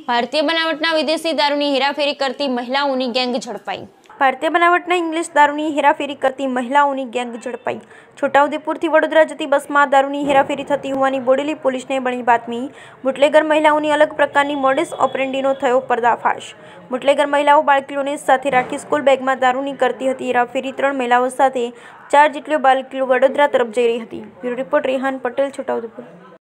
ભારતીય બનાવટના વિદેશી દારૂની હેરાફેરી કરતી મહિલાઓની ગેંગ ઝડપાઈ। ભારતીય બનાવટના ઇંગ્લિશ દારૂની હેરાફેરી કરતી મહિલાઓની ગેંગ ઝડપાઈ। છોટાઉદેપુરથી વડોદરા જતી બસમાં દારૂની હેરાફેરી થતી હોવાની બોડેલી પોલીસને મળી બાતમી। બુટલેગર મહિલાઓની અલગ પ્રકારની મોડસ ઓપરેન્ડીનો થયો પર્દાફાશ। બુટલેગર મહિલાઓ બાળકીઓને સાથે રાખી સ્કૂલ બેગમાં દારૂની કરતી હતી હેરાફેરી। 3 મહિલાઓ સાથે 4 જેટલી બાળકીઓ વડોદરા તરફ જઈ રહી હતી। Bureau report Rehan Patel, Chhota Udepur.